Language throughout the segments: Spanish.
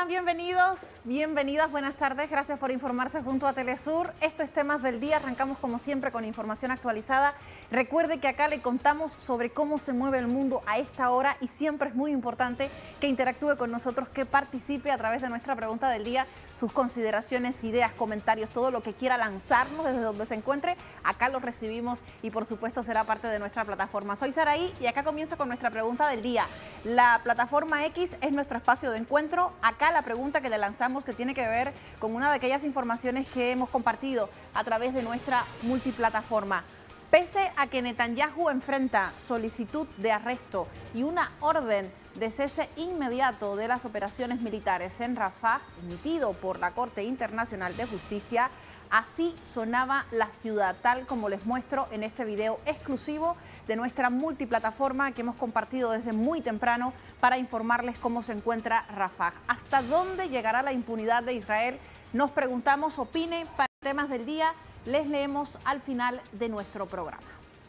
Bienvenidos, bienvenidas, buenas tardes. Gracias por informarse junto a Telesur. Esto es Temas del Día. Arrancamos como siempre con información actualizada. Recuerde que acá le contamos sobre cómo se mueve el mundo a esta hora y siempre es muy importante que interactúe con nosotros, que participe a través de nuestra pregunta del día, sus consideraciones, ideas, comentarios, todo lo que quiera lanzarnos desde donde se encuentre. Acá lo recibimos y por supuesto será parte de nuestra plataforma. Soy Saraí y acá comienza con nuestra pregunta del día. La plataforma X es nuestro espacio de encuentro. Acá la pregunta que le lanzamos, que tiene que ver con una de aquellas informaciones que hemos compartido a través de nuestra multiplataforma. Pese a que Netanyahu enfrenta solicitud de arresto y una orden de cese inmediato de las operaciones militares en Rafah, emitido por la Corte Internacional de Justicia, así sonaba la ciudad, tal como les muestro en este video exclusivo de nuestra multiplataforma que hemos compartido desde muy temprano para informarles cómo se encuentra Rafah. ¿Hasta dónde llegará la impunidad de Israel? Nos preguntamos, opine para Temas del Día. Les leemos al final de nuestro programa.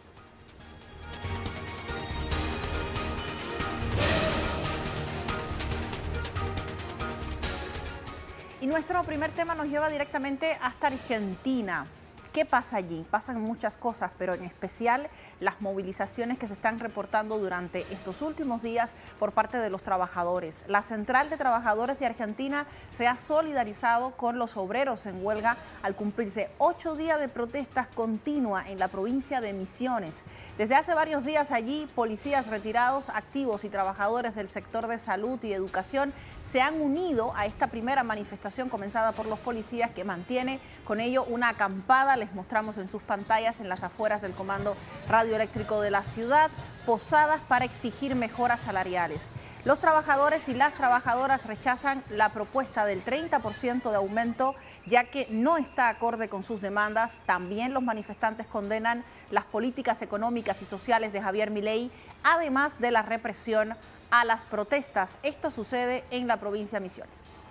Y nuestro primer tema nos lleva directamente hasta Argentina. ¿Qué pasa allí? Pasan muchas cosas, pero en especial las movilizaciones que se están reportando durante estos últimos días por parte de los trabajadores. La Central de Trabajadores de Argentina se ha solidarizado con los obreros en huelga al cumplirse 8 días de protestas continua en la provincia de Misiones. Desde hace varios días allí, policías retirados, activos y trabajadores del sector de salud y educación se han unido a esta primera manifestación comenzada por los policías, que mantiene con ello una acampada. Les mostramos en sus pantallas en las afueras del Comando Radioeléctrico de la ciudad, posadas para exigir mejoras salariales. Los trabajadores y las trabajadoras rechazan la propuesta del 30% de aumento, ya que no está acorde con sus demandas. También los manifestantes condenan las políticas económicas y sociales de Javier Milei, además de la represión a las protestas. Esto sucede en la provincia de Misiones.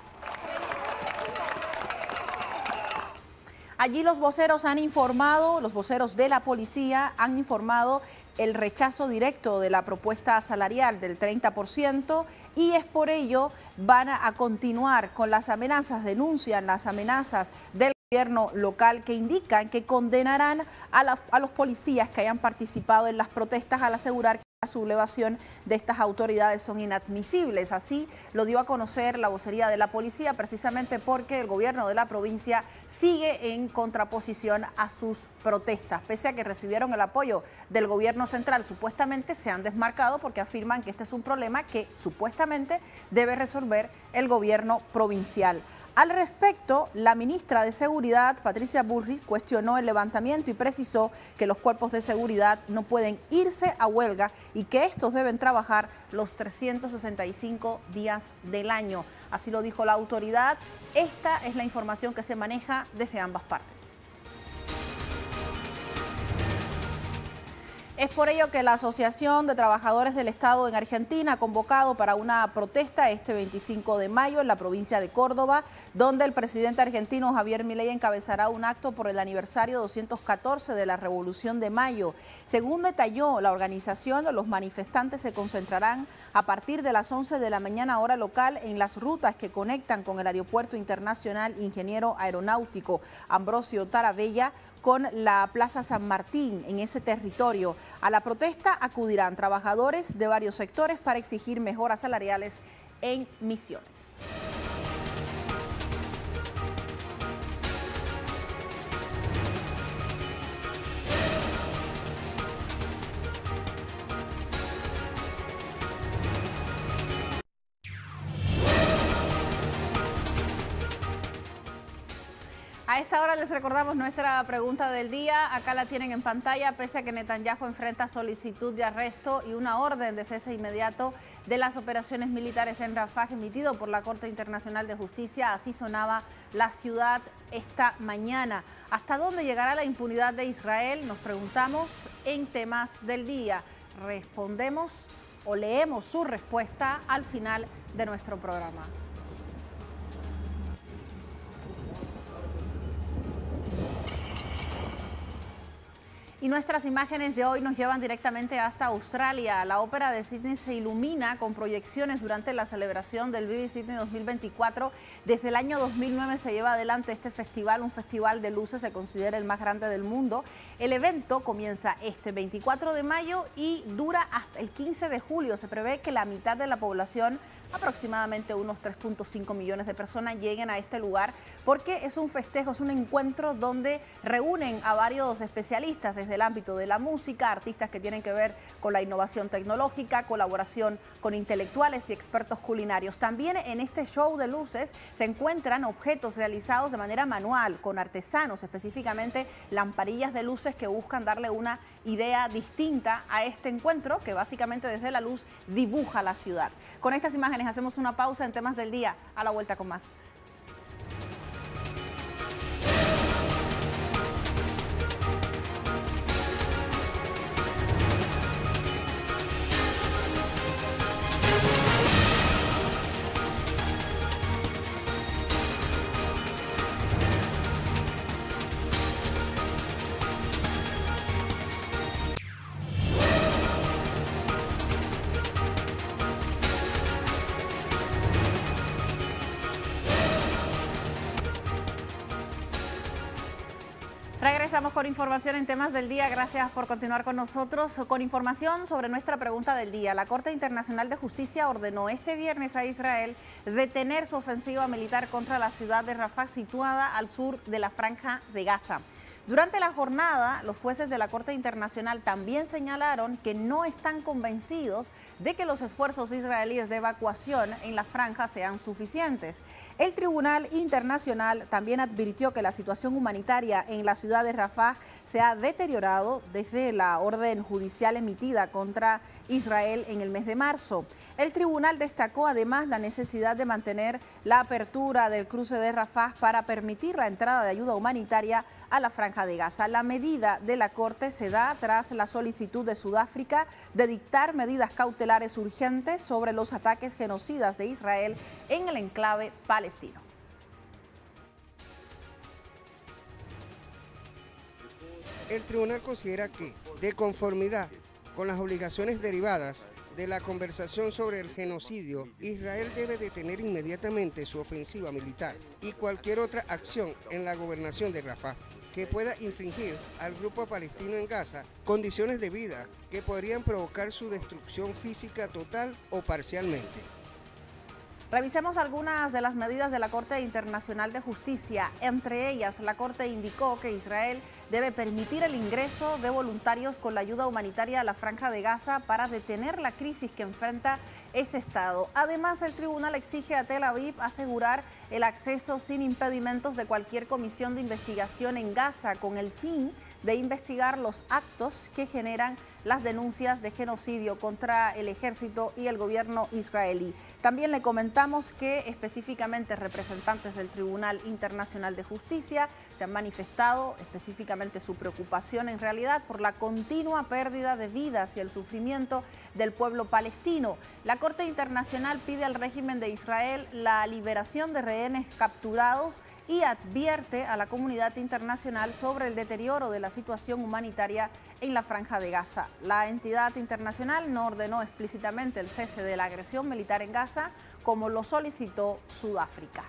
Allí los voceros han informado, los voceros de la policía han informado el rechazo directo de la propuesta salarial del 30% y es por ello van a continuar con las amenazas, denuncian las amenazas del gobierno local que indican que condenarán a los policías que hayan participado en las protestas al asegurar que la sublevación de estas autoridades son inadmisibles. Así lo dio a conocer la vocería de la policía, precisamente porque el gobierno de la provincia sigue en contraposición a sus protestas. Pese a que recibieron el apoyo del gobierno central, supuestamente se han desmarcado porque afirman que este es un problema que supuestamente debe resolver el gobierno provincial. Al respecto, la ministra de Seguridad, Patricia Bullrich, cuestionó el levantamiento y precisó que los cuerpos de seguridad no pueden irse a huelga y que estos deben trabajar los 365 días del año. Así lo dijo la autoridad. Esta es la información que se maneja desde ambas partes. Es por ello que la Asociación de Trabajadores del Estado en Argentina ha convocado para una protesta este 25 de mayo en la provincia de Córdoba, donde el presidente argentino Javier Milei encabezará un acto por el aniversario 214 de la Revolución de Mayo. Según detalló la organización, los manifestantes se concentrarán a partir de las 11 de la mañana hora local en las rutas que conectan con el Aeropuerto Internacional Ingeniero Aeronáutico Ambrosio Tarabella con la Plaza San Martín en ese territorio. A la protesta acudirán trabajadores de varios sectores para exigir mejoras salariales en Misiones. A esta hora les recordamos nuestra pregunta del día. Acá la tienen en pantalla. Pese a que Netanyahu enfrenta solicitud de arresto y una orden de cese inmediato de las operaciones militares en Rafah emitido por la Corte Internacional de Justicia, así sonaba la ciudad esta mañana. ¿Hasta dónde llegará la impunidad de Israel? Nos preguntamos en Temas del Día. Respondemos o leemos su respuesta al final de nuestro programa. Y nuestras imágenes de hoy nos llevan directamente hasta Australia. La Ópera de Sydney se ilumina con proyecciones durante la celebración del Vivid Sydney 2024. Desde el año 2009 se lleva adelante este festival, un festival de luces, se considera el más grande del mundo. El evento comienza este 24 de mayo y dura hasta el 15 de julio. Se prevé que la mitad de la población, aproximadamente unos 3.5 millones de personas, lleguen a este lugar porque es un festejo, es un encuentro donde reúnen a varios especialistas desde el ámbito de la música, artistas que tienen que ver con la innovación tecnológica, colaboración con intelectuales y expertos culinarios. También en este show de luces se encuentran objetos realizados de manera manual, con artesanos, específicamente lamparillas de luces que buscan darle una idea distinta a este encuentro que básicamente desde la luz dibuja la ciudad. Con estas imágenes hacemos una pausa en Temas del Día. A la vuelta con más. Regresamos con información en Temas del Día. Gracias por continuar con nosotros. Con información sobre nuestra pregunta del día. La Corte Internacional de Justicia ordenó este viernes a Israel detener su ofensiva militar contra la ciudad de Rafah, situada al sur de la Franja de Gaza. Durante la jornada, los jueces de la Corte Internacional también señalaron que no están convencidos de que los esfuerzos israelíes de evacuación en la franja sean suficientes. El Tribunal Internacional también advirtió que la situación humanitaria en la ciudad de Rafah se ha deteriorado desde la orden judicial emitida contra Israel en el mes de marzo. El tribunal destacó además la necesidad de mantener la apertura del cruce de Rafah para permitir la entrada de ayuda humanitaria a la Franja de Gaza. La medida de la Corte se da tras la solicitud de Sudáfrica de dictar medidas cautelares urgentes sobre los ataques genocidas de Israel en el enclave palestino. El tribunal considera que, de conformidad con las obligaciones derivadas de la conversación sobre el genocidio, Israel debe detener inmediatamente su ofensiva militar y cualquier otra acción en la gobernación de Rafah que pueda infringir al grupo palestino en Gaza condiciones de vida que podrían provocar su destrucción física total o parcialmente. Revisemos algunas de las medidas de la Corte Internacional de Justicia. Entre ellas, la Corte indicó que Israel debe permitir el ingreso de voluntarios con la ayuda humanitaria a la Franja de Gaza para detener la crisis que enfrenta ese estado. Además, el tribunal exige a Tel Aviv asegurar el acceso sin impedimentos de cualquier comisión de investigación en Gaza con el fin de investigar los actos que generan las denuncias de genocidio contra el ejército y el gobierno israelí. También le comentamos que específicamente representantes del Tribunal Internacional de Justicia se han manifestado específicamente su preocupación en realidad por la continua pérdida de vidas y el sufrimiento del pueblo palestino. La Corte Internacional pide al régimen de Israel la liberación de rehenes capturados y advierte a la comunidad internacional sobre el deterioro de la situación humanitaria en la Franja de Gaza. La entidad internacional no ordenó explícitamente el cese de la agresión militar en Gaza, como lo solicitó Sudáfrica.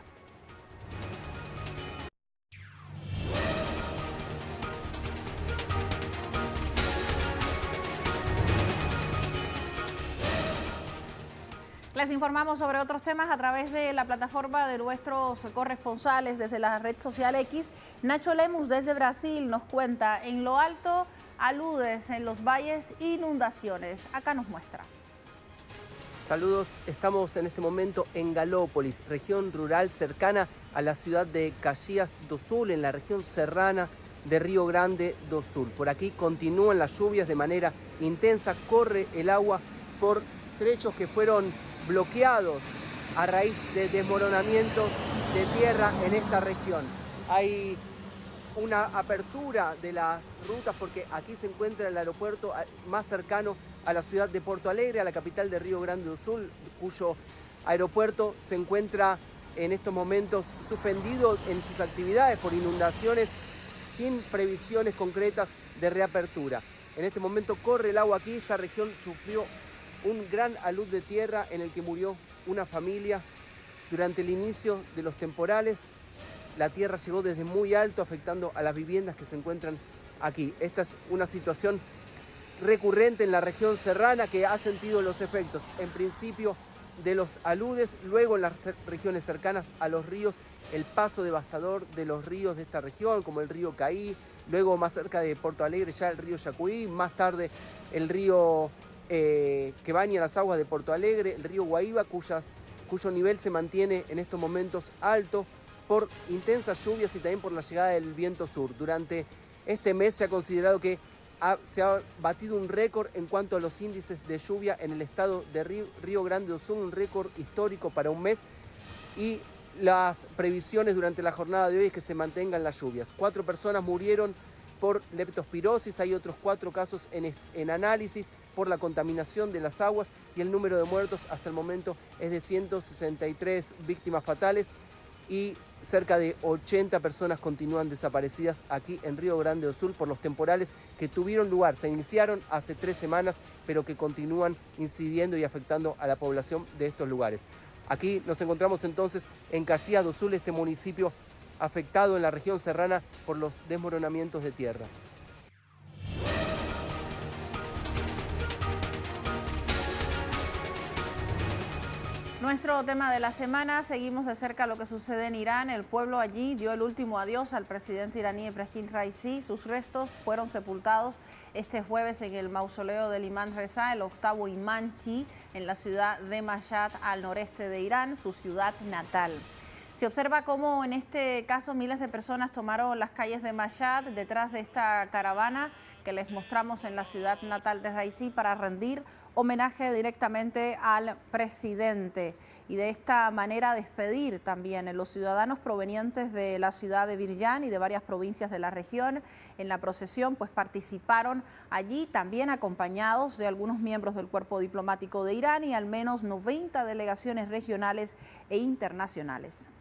Les informamos sobre otros temas a través de la plataforma de nuestros corresponsales desde la red social X. Nacho Lemus desde Brasil nos cuenta: en lo alto aludes, en los valles inundaciones. Acá nos muestra. Saludos, estamos en este momento en Galópolis, región rural cercana a la ciudad de Caxias do Sul, en la región serrana de Río Grande do Sul. Por aquí continúan las lluvias de manera intensa, corre el agua por trechos que fueron bloqueados a raíz de desmoronamientos de tierra en esta región. Hay una apertura de las rutas porque aquí se encuentra el aeropuerto más cercano a la ciudad de Porto Alegre, a la capital de Río Grande do Sul, cuyo aeropuerto se encuentra en estos momentos suspendido en sus actividades por inundaciones sin previsiones concretas de reapertura. En este momento corre el agua aquí, esta región sufrió un gran alud de tierra en el que murió una familia durante el inicio de los temporales. La tierra llegó desde muy alto, afectando a las viviendas que se encuentran aquí. Esta es una situación recurrente en la región serrana que ha sentido los efectos, en principio, de los aludes, luego en las regiones cercanas a los ríos, el paso devastador de los ríos de esta región, como el río Caí, luego más cerca de Porto Alegre ya el río Yacuí, más tarde el río que baña las aguas de Porto Alegre, el río Guaíba, cuyo nivel se mantiene en estos momentos alto por intensas lluvias y también por la llegada del viento sur. Durante este mes se ha considerado que se ha batido un récord en cuanto a los índices de lluvia en el estado de Río Grande do Sul, un récord histórico para un mes, y las previsiones durante la jornada de hoy es que se mantengan las lluvias. 4 personas murieron por leptospirosis, hay otros 4 casos en análisis por la contaminación de las aguas y el número de muertos hasta el momento es de 163 víctimas fatales y cerca de 80 personas continúan desaparecidas aquí en Río Grande do Sul por los temporales que tuvieron lugar. Se iniciaron hace 3 semanas, pero que continúan incidiendo y afectando a la población de estos lugares. Aquí nos encontramos entonces en Caxias do Sul, este municipio afectado en la región serrana por los desmoronamientos de tierra. Nuestro tema de la semana, seguimos de cerca lo que sucede en Irán. El pueblo allí dio el último adiós al presidente iraní Ebrahim Raisi. Sus restos fueron sepultados este jueves en el mausoleo del imán Reza, el octavo imán Chi, en la ciudad de Mashhad, al noreste de Irán, su ciudad natal. Se observa cómo en este caso miles de personas tomaron las calles de Mashhad detrás de esta caravana que les mostramos en la ciudad natal de Raisi para rendir homenaje directamente al presidente y de esta manera despedir también a los ciudadanos provenientes de la ciudad de Biryán y de varias provincias de la región. En la procesión pues participaron allí también acompañados de algunos miembros del cuerpo diplomático de Irán y al menos 90 delegaciones regionales e internacionales.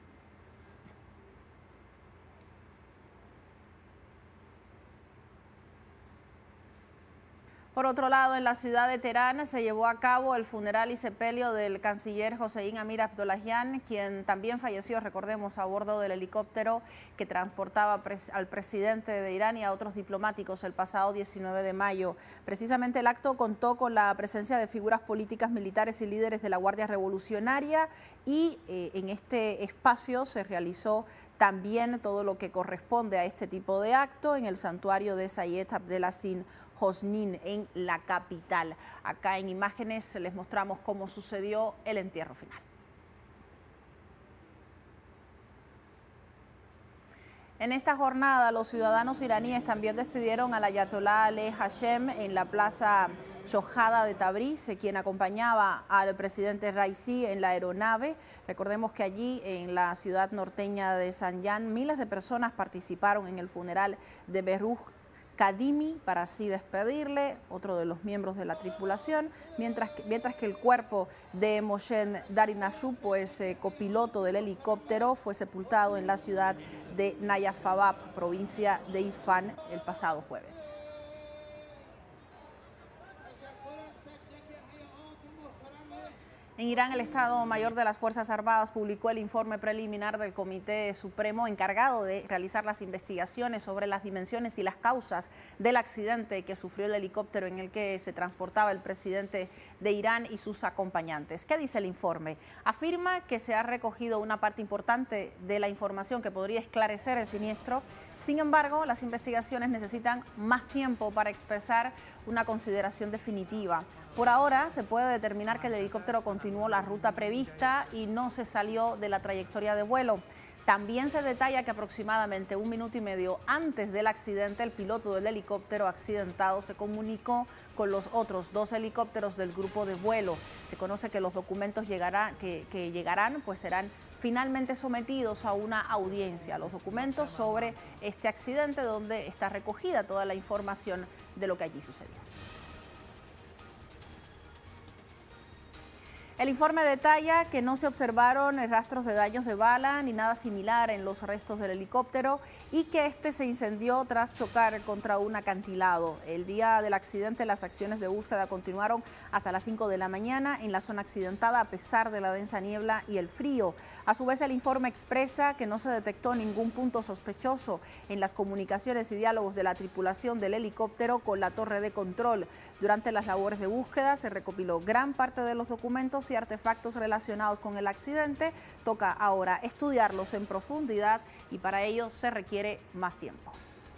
Por otro lado, en la ciudad de Teherán se llevó a cabo el funeral y sepelio del canciller Hossein Amir Abdollahian, quien también falleció, recordemos, a bordo del helicóptero que transportaba al presidente de Irán y a otros diplomáticos el pasado 19 de mayo. Precisamente el acto contó con la presencia de figuras políticas, militares y líderes de la Guardia Revolucionaria y en este espacio se realizó también todo lo que corresponde a este tipo de acto en el santuario de Sayed Abdelaziz Hosnin en la capital. Acá en imágenes les mostramos cómo sucedió el entierro final. En esta jornada los ciudadanos iraníes también despidieron al ayatolá Ali Hashem en la plaza Shohada de Tabriz, quien acompañaba al presidente Raisi en la aeronave. Recordemos que allí en la ciudad norteña de Zanjan miles de personas participaron en el funeral de Behrouz Kadhimi para así despedirle, otro de los miembros de la tripulación, mientras que el cuerpo de Moshe Darinashvili, pues copiloto del helicóptero, fue sepultado en la ciudad de Nayafabad, provincia de Isfán, el pasado jueves. En Irán, el Estado Mayor de las Fuerzas Armadas publicó el informe preliminar del Comité Supremo encargado de realizar las investigaciones sobre las dimensiones y las causas del accidente que sufrió el helicóptero en el que se transportaba el presidente de Irán y sus acompañantes. ¿Qué dice el informe? Afirma que se ha recogido una parte importante de la información que podría esclarecer el siniestro. Sin embargo, las investigaciones necesitan más tiempo para expresar una consideración definitiva. Por ahora se puede determinar que el helicóptero continuó la ruta prevista y no se salió de la trayectoria de vuelo. También se detalla que aproximadamente 1 minuto y medio antes del accidente, el piloto del helicóptero accidentado se comunicó con los otros 2 helicópteros del grupo de vuelo. Se conoce que los documentos que llegarán pues serán finalmente sometidos a una audiencia, los documentos sobre este accidente donde está recogida toda la información de lo que allí sucedió. El informe detalla que no se observaron rastros de daños de bala ni nada similar en los restos del helicóptero y que este se incendió tras chocar contra un acantilado. El día del accidente, las acciones de búsqueda continuaron hasta las 5 de la mañana en la zona accidentada a pesar de la densa niebla y el frío. A su vez, el informe expresa que no se detectó ningún punto sospechoso en las comunicaciones y diálogos de la tripulación del helicóptero con la torre de control. Durante las labores de búsqueda se recopiló gran parte de los documentos y artefactos relacionados con el accidente. Toca ahora estudiarlos en profundidad y para ello se requiere más tiempo.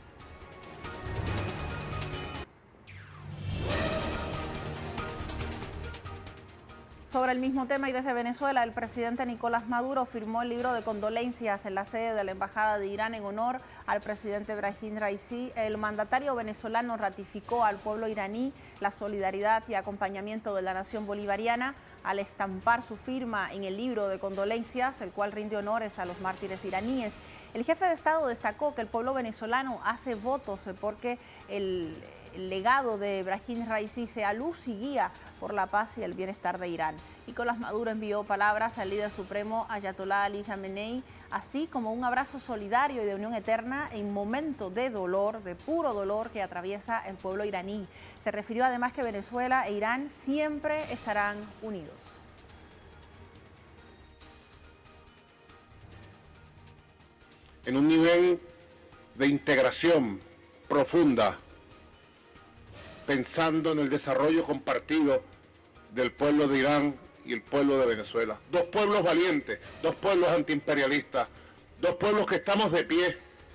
Sobre el mismo tema y desde Venezuela, el presidente Nicolás Maduro firmó el libro de condolencias en la sede de la Embajada de Irán en honor al presidente Brahim Raisi. El mandatario venezolano ratificó al pueblo iraní la solidaridad y acompañamiento de la nación bolivariana al estampar su firma en el libro de condolencias, el cual rinde honores a los mártires iraníes. El jefe de Estado destacó que el pueblo venezolano hace votos porque el legado de Brahim Raisi sea luz y guía por la paz y el bienestar de Irán. Nicolás Maduro envió palabras al líder supremo Ayatollah Ali Khamenei, así como un abrazo solidario y de unión eterna en momento de dolor, de puro dolor que atraviesa el pueblo iraní. Se refirió además que Venezuela e Irán siempre estarán unidos. En un nivel de integración profunda, pensando en el desarrollo compartido del pueblo de Irán y el pueblo de Venezuela. Dos pueblos valientes, dos pueblos antiimperialistas, dos pueblos que estamos de pie,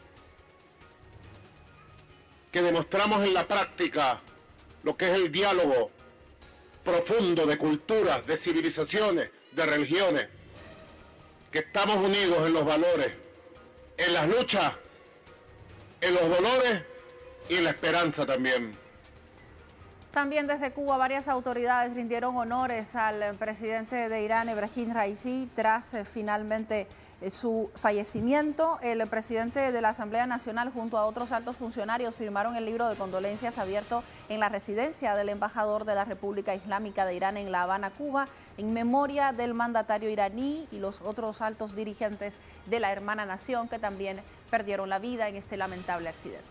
que demostramos en la práctica lo que es el diálogo profundo de culturas, de civilizaciones, de religiones, que estamos unidos en los valores, en las luchas, en los dolores y en la esperanza también. También desde Cuba varias autoridades rindieron honores al presidente de Irán, Brahim Raisi, tras finalmente su fallecimiento. El presidente de la Asamblea Nacional junto a otros altos funcionarios firmaron el libro de condolencias abierto en la residencia del embajador de la República Islámica de Irán en La Habana, Cuba, en memoria del mandatario iraní y los otros altos dirigentes de la hermana nación que también perdieron la vida en este lamentable accidente.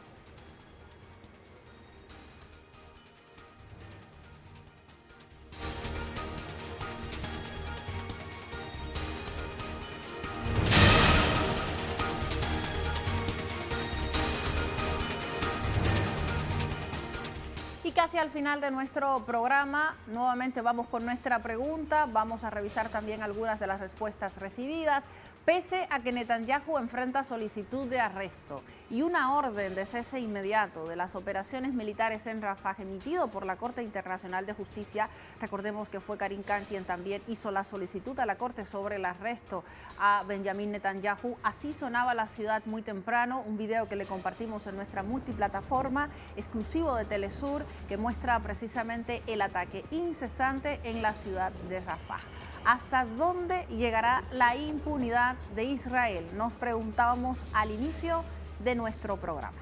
Casi al final de nuestro programa, nuevamente vamos con nuestra pregunta, vamos a revisar también algunas de las respuestas recibidas. Pese a que Netanyahu enfrenta solicitud de arresto y una orden de cese inmediato de las operaciones militares en Rafah emitido por la Corte Internacional de Justicia, recordemos que fue Karim Khan quien también hizo la solicitud a la Corte sobre el arresto a Benjamin Netanyahu. Así sonaba la ciudad muy temprano, un video que le compartimos en nuestra multiplataforma exclusivo de Telesur que muestra precisamente el ataque incesante en la ciudad de Rafah. ¿Hasta dónde llegará la impunidad de Israel? Nos preguntábamos al inicio de nuestro programa.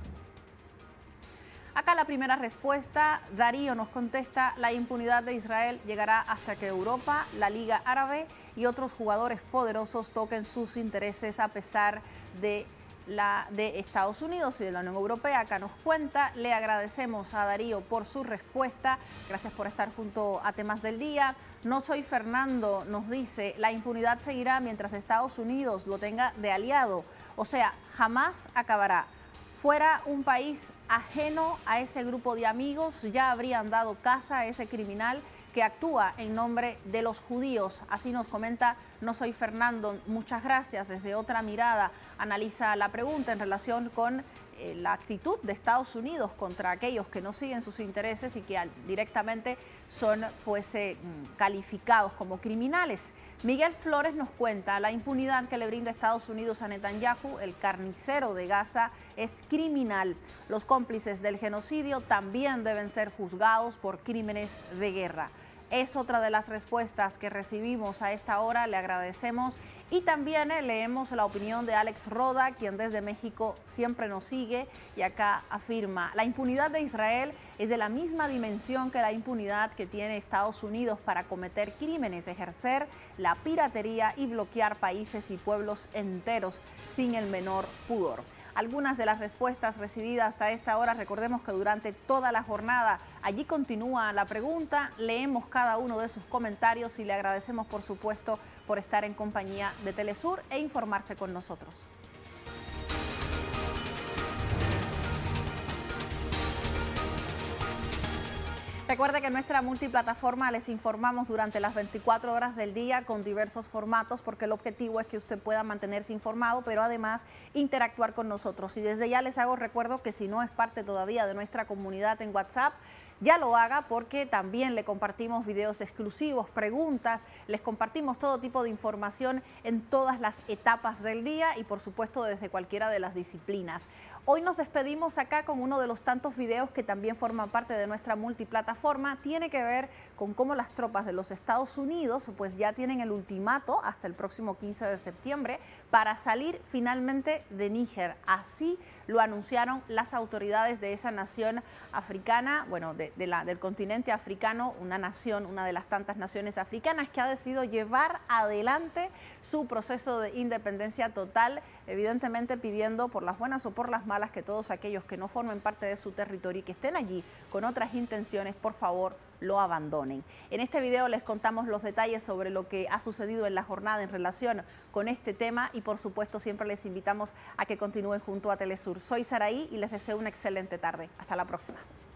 Acá la primera respuesta, Darío nos contesta, la impunidad de Israel llegará hasta que Europa, la Liga Árabe y otros jugadores poderosos toquen sus intereses a pesar de Estados Unidos y de la Unión Europea. Acá nos cuenta, le agradecemos a Darío por su respuesta, gracias por estar junto a Temas del Día. No soy Fernando, nos dice, la impunidad seguirá mientras Estados Unidos lo tenga de aliado, o sea, jamás acabará. Fuera un país ajeno a ese grupo de amigos, ya habrían dado caza a ese criminal que actúa en nombre de los judíos. Así nos comenta No Soy Fernando. Muchas gracias. Desde otra mirada analiza la pregunta en relación con la actitud de Estados Unidos contra aquellos que no siguen sus intereses y que directamente son calificados como criminales. Miguel Flores nos cuenta, la impunidad que le brinda Estados Unidos a Netanyahu, el carnicero de Gaza, es criminal. Los cómplices del genocidio también deben ser juzgados por crímenes de guerra. Es otra de las respuestas que recibimos a esta hora, le agradecemos. Y también leemos la opinión de Alex Roda, quien desde México siempre nos sigue y acá afirma: la impunidad de Israel es de la misma dimensión que la impunidad que tiene Estados Unidos para cometer crímenes, ejercer la piratería y bloquear países y pueblos enteros sin el menor pudor. Algunas de las respuestas recibidas hasta esta hora, recordemos que durante toda la jornada allí continúa la pregunta, leemos cada uno de sus comentarios y le agradecemos por supuesto por estar en compañía de Telesur e informarse con nosotros. Recuerde que en nuestra multiplataforma les informamos durante las 24 horas del día con diversos formatos, porque el objetivo es que usted pueda mantenerse informado, pero además interactuar con nosotros. Y desde ya les hago recuerdo que si no es parte todavía de nuestra comunidad en WhatsApp, ya lo haga, porque también le compartimos videos exclusivos, preguntas, les compartimos todo tipo de información en todas las etapas del día y por supuesto desde cualquiera de las disciplinas. Hoy nos despedimos acá con uno de los tantos videos que también forman parte de nuestra multiplataforma. Tiene que ver con cómo las tropas de los Estados Unidos pues ya tienen el ultimato hasta el próximo 15 de septiembre para salir finalmente de Níger. Así lo anunciaron las autoridades de esa nación africana, bueno, del continente africano, una nación, una de las tantas naciones africanas que ha decidido llevar adelante su proceso de independencia total, evidentemente pidiendo por las buenas o por las malas que todos aquellos que no formen parte de su territorio y que estén allí con otras intenciones, por favor, lo abandonen. En este video les contamos los detalles sobre lo que ha sucedido en la jornada en relación con este tema y por supuesto siempre les invitamos a que continúen junto a Telesur. Soy Saraí y les deseo una excelente tarde. Hasta la próxima.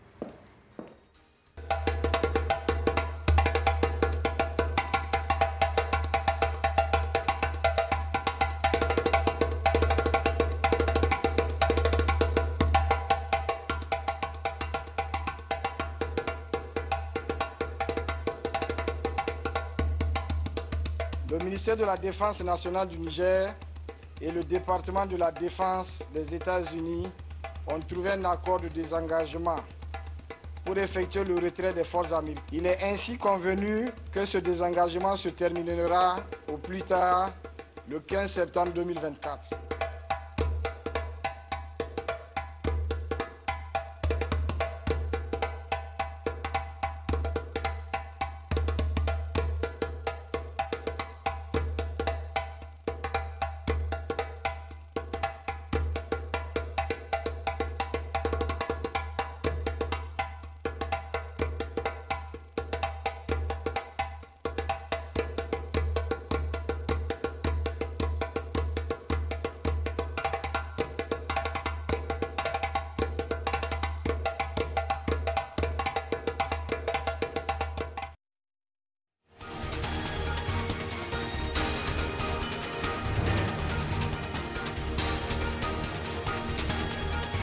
Le ministère de la Défense nationale du Niger et le département de la Défense des États-Unis ont trouvé un accord de désengagement pour effectuer le retrait des forces américaines. Il est ainsi convenu que ce désengagement se terminera au plus tard le 15 septembre 2024.